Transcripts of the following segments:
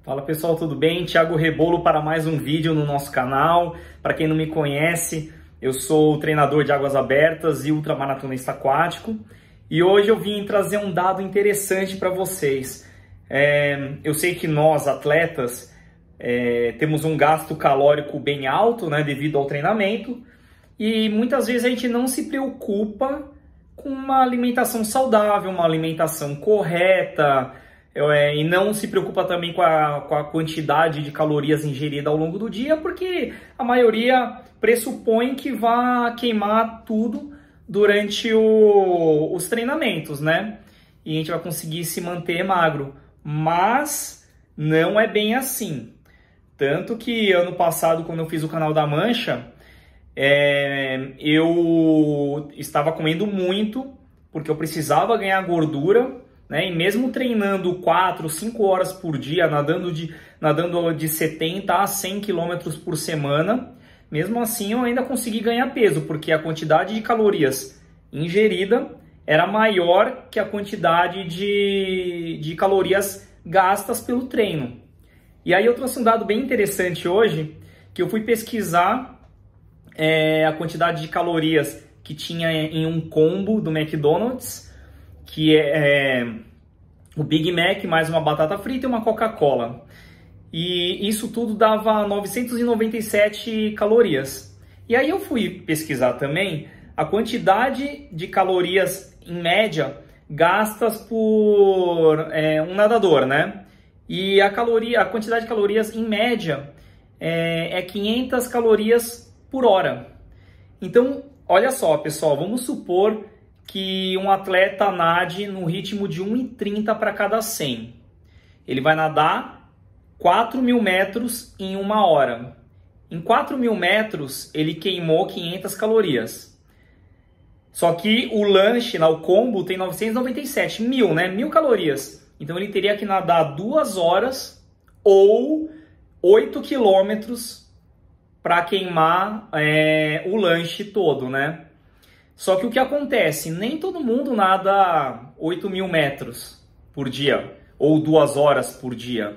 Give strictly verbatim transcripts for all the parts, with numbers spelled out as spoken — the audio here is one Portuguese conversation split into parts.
Fala pessoal, tudo bem? Thiago Rebolo para mais um vídeo no nosso canal. Para quem não me conhece, eu sou treinador de águas abertas e ultramaratonista aquático. E hoje eu vim trazer um dado interessante para vocês. É, eu sei que nós, atletas, é, temos um gasto calórico bem alto, né, devido ao treinamento. E muitas vezes a gente não se preocupa com uma alimentação saudável, uma alimentação correta, é, e não se preocupa também com a, com a quantidade de calorias ingerida ao longo do dia, porque a maioria pressupõe que vá queimar tudo durante o, os treinamentos, né? E a gente vai conseguir se manter magro, mas não é bem assim. Tanto que ano passado, quando eu fiz o Canal da Mancha, É, eu estava comendo muito porque eu precisava ganhar gordura, né? E mesmo treinando quatro, cinco horas por dia, nadando de, nadando de setenta a cem quilômetros por semana, mesmo assim eu ainda consegui ganhar peso, porque a quantidade de calorias ingerida era maior que a quantidade de, de calorias gastas pelo treino. E aí eu trouxe um dado bem interessante hoje, que eu fui pesquisar É, a quantidade de calorias que tinha em um combo do McDonald's, que é, é o Big Mac mais uma batata frita e uma Coca-Cola. E isso tudo dava novecentas e noventa e sete calorias. E aí eu fui pesquisar também a quantidade de calorias, em média, gastas por é, um nadador, né? E a, caloria, a quantidade de calorias, em média, é, é quinhentas calorias por hora. Então, olha só, pessoal, vamos supor que um atleta nade no ritmo de um e trinta para cada cem. Ele vai nadar quatro mil metros em uma hora. Em quatro mil metros, ele queimou quinhentas calorias. Só que o lanche, lá, o combo, tem novecentas e noventa e sete, mil, né? Mil calorias. Então, ele teria que nadar duas horas ou oito quilômetros para queimar é, o lanche todo, né? Só que o que acontece? Nem todo mundo nada oito mil metros por dia, ou duas horas por dia.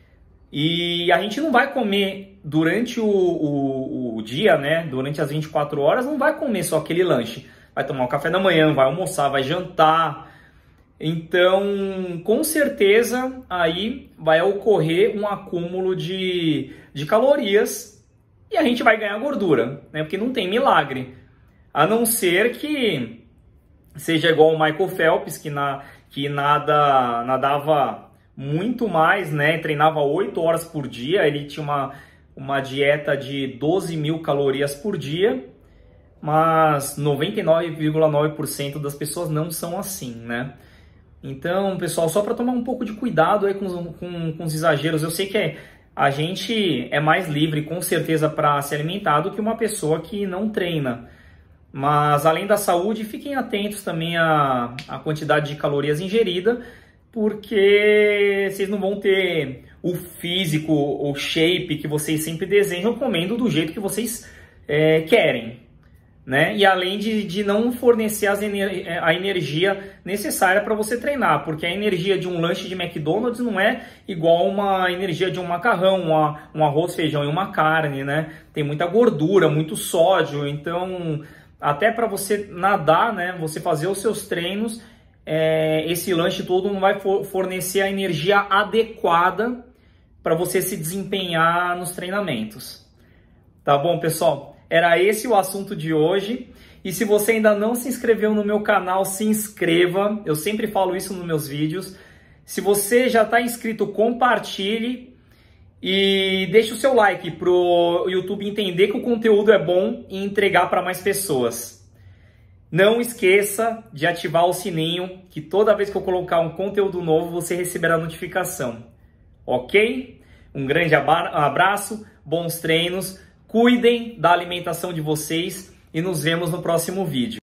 E a gente não vai comer durante o, o, o dia, né? Durante as vinte e quatro horas, não vai comer só aquele lanche. Vai tomar um café da manhã, vai almoçar, vai jantar. Então, com certeza, aí vai ocorrer um acúmulo de, de calorias e a gente vai ganhar gordura, né? Porque não tem milagre. A não ser que seja igual o Michael Phelps, que, na, que nada, nadava muito mais, né? Treinava oito horas por dia. Ele tinha uma, uma dieta de doze mil calorias por dia. Mas noventa e nove vírgula nove por cento das pessoas não são assim, né? Então, pessoal, só para tomar um pouco de cuidado aí com, com, com os exageros. Eu sei que é... A gente é mais livre, com certeza, para se alimentar do que uma pessoa que não treina. Mas, além da saúde, fiquem atentos também à, à quantidade de calorias ingerida, porque vocês não vão ter o físico, o shape que vocês sempre desejam comendo do jeito que vocês é, querem, né? E além de, de não fornecer as ener a energia necessária para você treinar, porque a energia de um lanche de McDonald's não é igual uma energia de um macarrão, uma, um arroz, feijão e uma carne, né? Tem muita gordura, muito sódio, então até para você nadar, né? Você fazer os seus treinos, é, esse lanche todo não vai for fornecer a energia adequada para você se desempenhar nos treinamentos. Tá bom, pessoal? Era esse o assunto de hoje. E se você ainda não se inscreveu no meu canal, se inscreva. Eu sempre falo isso nos meus vídeos. Se você já está inscrito, compartilhe. E deixe o seu like para o YouTube entender que o conteúdo é bom e entregar para mais pessoas. Não esqueça de ativar o sininho, que toda vez que eu colocar um conteúdo novo, você receberá notificação. Ok? Um grande abraço, bons treinos. Cuidem da alimentação de vocês e nos vemos no próximo vídeo.